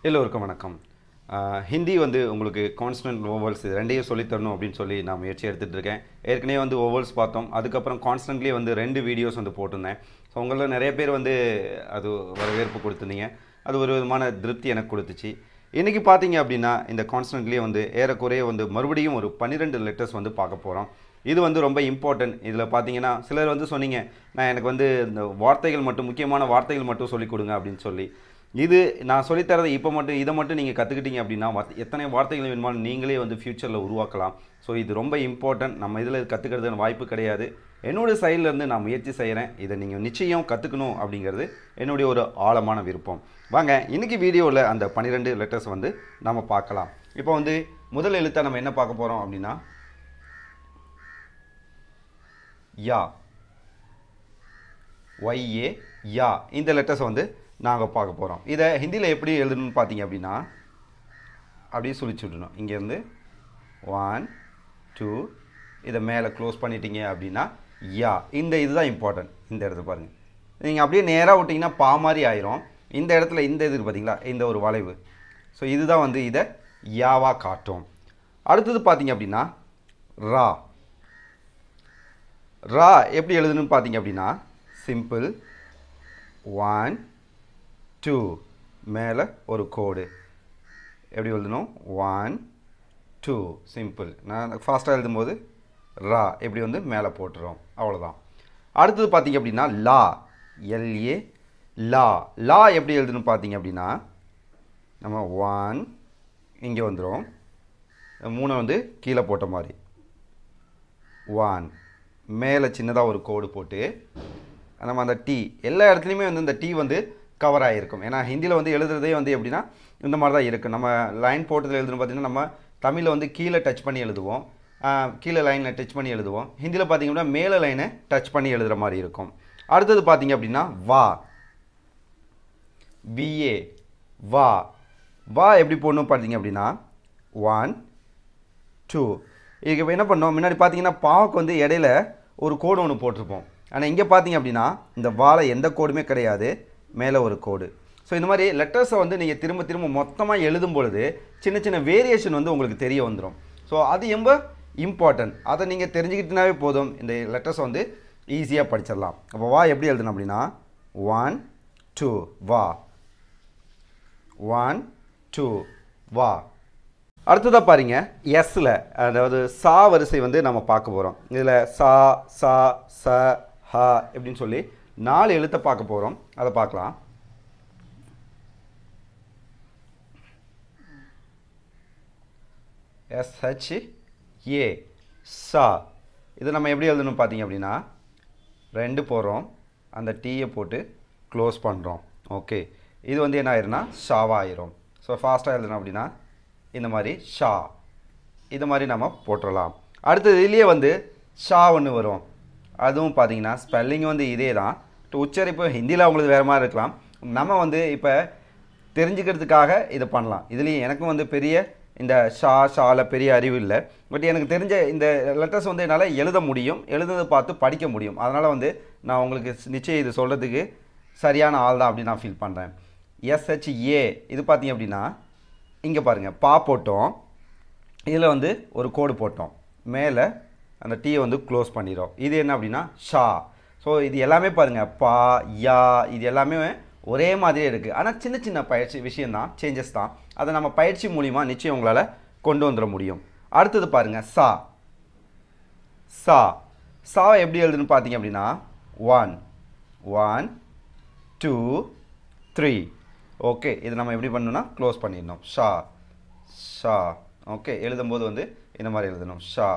எல்லோருக்கும் வணக்கம். ஹிந்தி வந்து உங்களுக்கு கான்ஸ்டன்ட் ஓவல்ஸ் இது ரெண்டையும் சொல்லித்தரணும் அப்படின்னு சொல்லி நான் முயற்சி எடுத்துகிட்டு இருக்கேன். ஏற்கனவே வந்து ஓவல்ஸ் பார்த்தோம். அதுக்கப்புறம் கான்ஸ்டன்ட்லேயே வந்து 2 வீடியோஸ் வந்து போட்டிருந்தேன். ஸோ உங்களில் நிறைய பேர் வந்து அது வரவேற்பு கொடுத்துருந்தீங்க. அது ஒரு விதமான திருப்தி எனக்கு கொடுத்துச்சு. இன்றைக்கி பார்த்தீங்க அப்படின்னா இந்த கான்ஸ்டன்ட்லேயே வந்து ஏறக்குறைய வந்து மறுபடியும் ஒரு 12 லெட்டர்ஸ் வந்து பார்க்க போகிறோம். இது வந்து ரொம்ப இம்பார்ட்டன்ட். இதில் பார்த்தீங்கன்னா சிலர் வந்து சொன்னீங்க, நான் எனக்கு வந்து இந்த வார்த்தைகள் மட்டும் முக்கியமான வார்த்தைகள் மட்டும் சொல்லிக் கொடுங்க அப்படின்னு சொல்லி. இது நான் சொல்லித்தரதை இப்போ மட்டும் இதை மட்டும் நீங்கள் கற்றுக்கிட்டீங்க அப்படின்னா எத்தனை வார்த்தைகள் வேணுமாலும் நீங்களே வந்து ஃப்யூச்சரில் உருவாக்கலாம். ஸோ இது ரொம்ப இம்பார்ட்டன்ட். நம்ம இதில் கற்றுக்கிறதுக்கு வாய்ப்பு கிடையாது. என்னோடய சைட்லேருந்து நான் முயற்சி செய்கிறேன். இதை நீங்கள் நிச்சயம் கற்றுக்கணும் அப்படிங்கிறது என்னுடைய ஒரு ஆழமான விருப்பம். வாங்க இன்றைக்கி வீடியோவில் அந்த 12 லெட்டர்ஸ் வந்து நம்ம பார்க்கலாம். இப்போ வந்து முதல் எழுத்தை நம்ம என்ன பார்க்க போகிறோம் அப்படின்னா யா, ஒய்ஏ யா. இந்த லெட்டர்ஸை வந்து நாங்கள் பார்க்க போகிறோம். இதை ஹிந்தியில் எப்படி எழுதணும்னு பார்த்தீங்க அப்படின்னா அப்படியே சுழிச்சு விடணும். இங்கேருந்து 1 2 இதை மேலே க்ளோஸ் பண்ணிட்டீங்க அப்படின்னா யா. இதுதான் இம்பார்ட்டன்ட். இந்த இடத்துல பாருங்கள், நீங்கள் அப்படியே நேராக விட்டிங்கன்னா பா மாதிரி ஆயிரும். இந்த இடத்துல இந்த இது பார்த்தீங்களா, இந்த ஒரு வளைவு. ஸோ இதுதான் வந்து இதை யாவா காட்டும். அடுத்தது பார்த்தீங்க அப்படின்னா ரா. ரா எப்படி எழுதணும்னு பார்த்தீங்க அப்படின்னா சிம்பிள் 1 2 மேலே ஒரு கோடு. எப்படி எழுதணும் 1 2 சிம்பிள். நான் ஃபாஸ்ட்டாக எழுதும்போது ரா எப்படி வந்து மேலே போட்டுறோம், அவ்வளோதான். அடுத்தது பார்த்தீங்க அப்படின்னா லா, எல்ஏ லா. லா எப்படி எழுதணும்னு பார்த்தீங்க அப்படின்னா நம்ம 1 இங்கே வந்துடும், 3 வந்து கீழே போட்ட மாதிரி 1 மேலே சின்னதாக ஒரு கோடு போட்டு நம்ம அந்த டீ எல்லா இடத்துலையுமே வந்து இந்த டீ வந்து கவர் ஆகிருக்கும். ஏன்னா ஹிந்தியில் வந்து எழுதுறதே வந்து எப்படின்னா இந்த மாதிரி தான் இருக்குது. நம்ம லைன் போட்டதில் எழுதுன்னு பார்த்தீங்கன்னா நம்ம தமிழில் வந்து கீழே டச் பண்ணி எழுதுவோம், கீழே லைனில் டச் பண்ணி எழுதுவோம். ஹிந்தியில் பார்த்தீங்கன்னா மேலே லைனை டச் பண்ணி எழுதுகிற மாதிரி இருக்கும். அடுத்தது பார்த்தீங்க அப்படின்னா வா, விஏ வா. வா எப்படி போடணும் பார்த்தீங்க அப்படின்னா 1 2. இதுக்கு இப்போ என்ன பண்ணோம், முன்னாடி பார்த்தீங்கன்னா பாவுக்கு வந்து இடையில ஒரு கோடு ஒன்று போட்டிருப்போம். ஆனால் இங்கே பார்த்தீங்க அப்படின்னா இந்த வாழை எந்த கோடுமே கிடையாது, மேலே ஒரு கோடு. ஸோ இந்த மாதிரி லெட்டர்ஸை வந்து நீங்கள் திரும்ப திரும்ப மொத்தமாக எழுதும் பொழுது சின்ன சின்ன வேரியேஷன் வந்து உங்களுக்கு தெரிய வந்துடும். ஸோ அது ரொம்ப இம்பார்ட்டன்ட். அதை நீங்கள் தெரிஞ்சுக்கிட்டனாவே போதும், இந்த லெட்டர்ஸை வந்து ஈஸியாக படிச்சிடலாம். அப்போ வா எப்படி எழுதணும் அப்படின்னா 1 2 வா, 1 2 வா. அடுத்ததாக பாருங்க எஸ்ஸில், அதாவது சா வரிசை வந்து நம்ம பார்க்க போகிறோம். இதில் சா சா ச ஹ எப்படின்னு சொல்லி 4 எழுத்தை பார்க்க போகிறோம். அதை பார்க்கலாம். SHA சா. இது நம்ம எப்படி எழுதணும் பார்த்தீங்க அப்படின்னா 2 போடுறோம், அந்த டீயை போட்டு க்ளோஸ் பண்ணுறோம். ஓகே, இது வந்து என்ன ஆயிரும்னா ஷாவா ஆயிரும். ஸோ ஃபாஸ்ட்டாக எழுதணும் அப்படின்னா இந்த மாதிரி ஷா, இது மாதிரி நம்ம போட்டுடலாம். அடுத்தது இதுலேயே வந்து ஷா ஒன்று வரும். அதுவும் பார்த்தீங்கன்னா ஸ்பெல்லிங் வந்து இதே தான், உச்சரிப்பு ஹிந்தியில் அவங்களுக்கு வேறு மாதிரி இருக்கலாம். நம்ம வந்து இப்போ தெரிஞ்சுக்கிறதுக்காக இதை பண்ணலாம். இதுலேயும் எனக்கும் வந்து பெரிய இந்த ஷாவில் பெரிய அறிவு இல்லை. பட் எனக்கு தெரிஞ்ச இந்த லெட்டர்ஸ் வந்து என்னால் எழுத முடியும், எழுதுறதை பார்த்து படிக்க முடியும். அதனால் வந்து நான் உங்களுக்கு நிச்சயம் இது சொல்கிறதுக்கு சரியான ஆள் தான் அப்படின்னு நான் ஃபீல் பண்ணுறேன். SHA இது பார்த்தீங்க அப்படின்னா இங்கே பாருங்கள் பா போட்டோம், இதில் வந்து ஒரு கோடு போட்டோம், மேலே அந்த டீயை வந்து க்ளோஸ் பண்ணிடும். இது என்ன அப்படின்னா ஷா. ஸோ இது எல்லாமே பாருங்கள் பா யா இது எல்லாமே ஒரே மாதிரியே இருக்குது. ஆனால் சின்ன சின்ன பயிற்சி விஷயந்தான், சேஞ்சஸ் தான். அதை நம்ம பயிற்சி மூலிமா நிச்சயம் உங்களால் கொண்டு வந்துட முடியும். அடுத்தது பாருங்கள் சா. சா சா எப்படி எழுதுன்னு பார்த்தீங்க அப்படின்னா 1 1 2 3. ஓகே, இது நம்ம எப்படி பண்ணணும்னா க்ளோஸ் பண்ணிடணும் ஷா ஷா. ஓகே, எழுதும்போது வந்து இந்த மாதிரி எழுதணும் ஷா.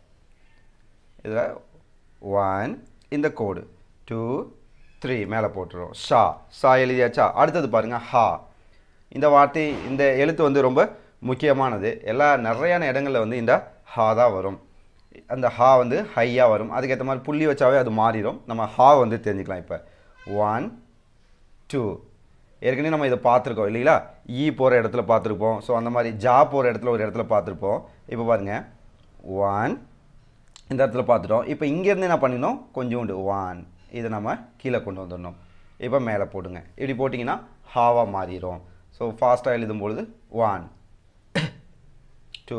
இதில் 1 இந்த கோடு 2 3 மேலே போட்டுரும் ஷா. ஷா எழுதியாச்சா? அடுத்தது பாருங்கள் ஹா. இந்த வார்த்தை இந்த எழுத்து வந்து ரொம்ப முக்கியமானது. நிறையான இடங்களில் வந்து இந்த ஹா தான் வரும். அந்த ஹா வந்து ஹையாக வரும். அதுக்கேற்ற மாதிரி புள்ளி வச்சாவே அது மாறிடும். நம்ம ஹா வந்து தெரிஞ்சுக்கலாம். இப்போ 1 2 ஏற்கனவே நம்ம இதை பார்த்துருக்கோம் இல்லைங்களா, ஈ போகிற இடத்துல பார்த்துருப்போம். ஸோ அந்த மாதிரி ஜா போகிற இடத்துல ஒரு இடத்துல பார்த்துருப்போம். இப்போ பாருங்கள் 1 இந்த இடத்துல பார்த்துட்டோம். இப்போ இங்கேருந்து என்ன பண்ணிடணும், கொஞ்சோண்டு 1 இதை நம்ம கீழே கொண்டு வந்துடணும். இப்போ மேலே போடுங்க. இப்படி போட்டிங்கன்னா ஹாவாக மாறிடும். ஸோ ஃபாஸ்ட்டாக எழுதும்பொழுது 1 2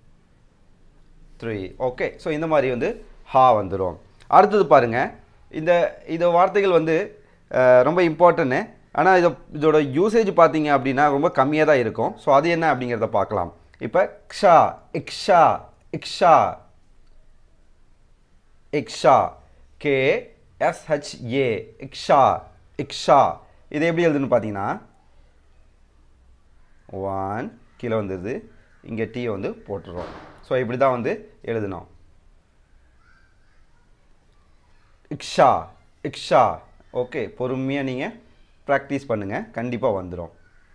3 ஓகே. ஸோ இந்த மாதிரி வந்து ஹா வந்துடும். அடுத்தது பாருங்கள், இந்த வார்த்தைகள் வந்து ரொம்ப இம்பார்ட்டன்ட்டு. ஆனால் இதோட யூசேஜ் பார்த்தீங்க அப்படின்னா ரொம்ப கம்மியாக தான் இருக்கும். ஸோ அது என்ன அப்படிங்கிறத பார்க்கலாம். இப்போ க்ஷா, இக்ஷா, இக்ஷா, இக்ஷா, KSHA, இக்ஷா, இக்ஷா. இது எப்படி எழுதுன்னு பார்த்தீங்கன்னா 1 கீழே வந்துடுது, இங்கே டீ வந்து போட்டுருவோம். ஸோ இப்படி தான் வந்து எழுதணும். இக்ஷா, இக்ஷா. ஓகே, பொறுமையாக நீங்கள் ப்ராக்டிஸ் பண்ணுங்கள், கண்டிப்பாக வந்துடும்.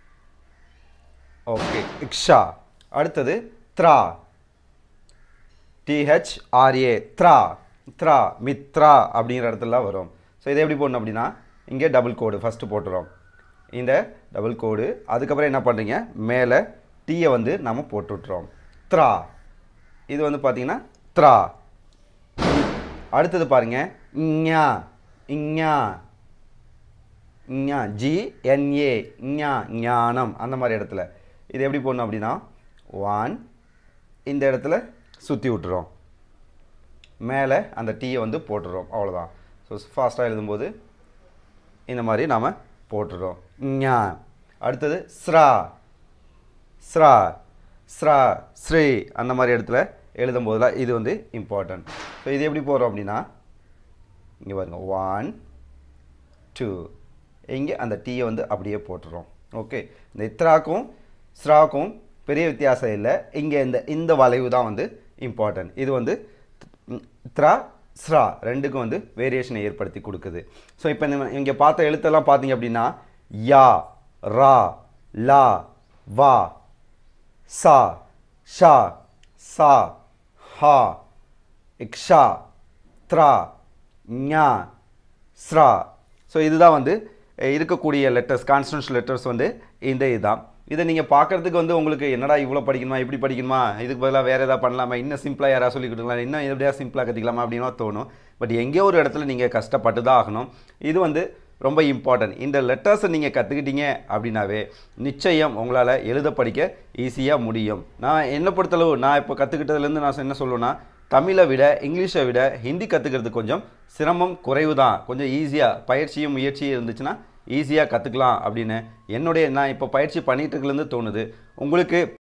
ஓகே, இக்ஷா. அடுத்தது த்ரா, THRA, த்ரா, த்ரா, மித்ரா அப்படிங்கிற இடத்துல வரும். ஸோ இதை எப்படி போடணும் அப்படின்னா, இங்கே டபுள் கோடு ஃபஸ்ட்டு போட்டுறோம். இந்த டபுள் கோடு, அதுக்கப்புறம் என்ன பண்ணுறீங்க, மேலே டீயை வந்து நம்ம போட்டு விட்டுறோம். த்ரா. இது வந்து பார்த்தீங்கன்னா த்ரா. அடுத்தது பாருங்கள், ஞா, இஞ்ஞா, ஞா, GNA, ஞா, ஞானம். அந்த மாதிரி இடத்துல இது எப்படி போடணும் அப்படின்னா 1 இந்த இடத்துல சுற்றி விட்டுறோம், மேலே அந்த டீயை வந்து போட்டுடுறோம். அவ்வளோதான். ஸோ ஃபாஸ்ட்டாக எழுதும்போது இந்த மாதிரி நாம் போட்டுடுறோம். ஞா. அடுத்தது ஸ்ரா, ஸ்ரா, ஸ்ரா, ஸ்ரீ. அந்த மாதிரி இடத்துல எழுதும்போதுலாம் இது வந்து இம்பார்ட்டன்ட். ஸோ இது எப்படி போடுறோம் அப்படின்னா, இங்கே பாருங்க 1 2 இங்கே அந்த டீயை வந்து அப்படியே போட்டுடுறோம். ஓகே, இந்த இத்ராக்கும் ஸ்ராக்கும் பெரிய வித்தியாசம் இல்லை. இங்கே இந்த வளைவு தான் வந்து இம்பார்ட்டன்ட். இது வந்து த்ரா, ஸ்ரா ரெண்டுக்கும் வந்து வேரியேஷனை ஏற்படுத்தி கொடுக்குது. ஸோ இப்போ இங்கே பார்த்த எழுத்தெல்லாம் பார்த்தீங்க அப்படின்னா யா, ரா, லா, வா, சா, ஷா, சா, ஹா, இக்ஷா, த்ரா, ஞா, ஸ்ரா. ஸோ இதுதான் வந்து இருக்கக்கூடிய லெட்டர்ஸ், கான்ஸ்டன்ஷியல் லெட்டர்ஸ் வந்து இதுதான். இதை நீங்கள் பார்க்குறதுக்கு வந்து உங்களுக்கு என்னடா இவ்வளோ படிக்கணுமா, இப்படி படிக்கணுமா, இதுக்கு பதிலாக வேறு எதாவது பண்ணலாமா, இன்னும் சிம்பிளாக யாராவது சொல்லி கொடுக்கலாம், இன்னும் எப்படியா சிம்பிளாக கற்றுக்கலாமா அப்படின்னு தோணும். பட் எங்கேயோ ஒரு இடத்துல நீங்கள் கஷ்டப்பட்டு தான் ஆகணும். இது வந்து ரொம்ப இம்பார்ட்டன்ட். இந்த லெட்டர்ஸை நீங்கள் கற்றுக்கிட்டீங்க அப்படின்னாவே நிச்சயம் உங்களால் எழுத படிக்க ஈஸியாக முடியும். நான் என்னை பொறுத்தளவு நான் இப்போ கற்றுக்கிட்டதுலேருந்து நான் என்ன சொல்லுவேன்னா, தமிழை விட இங்கிலீஷை விட ஹிந்தி கற்றுக்கிறது கொஞ்சம் சிரமம் குறைவு தான். கொஞ்சம் ஈஸியாக பயிற்சியும் முயற்சியும் இருந்துச்சுன்னா ஈஸியாக கற்றுக்கலாம் அப்படின்னு நான் இப்போ பயிற்சி பண்ணிகிட்டு இருக்குலேருந்து தோணுது. உங்களுக்கு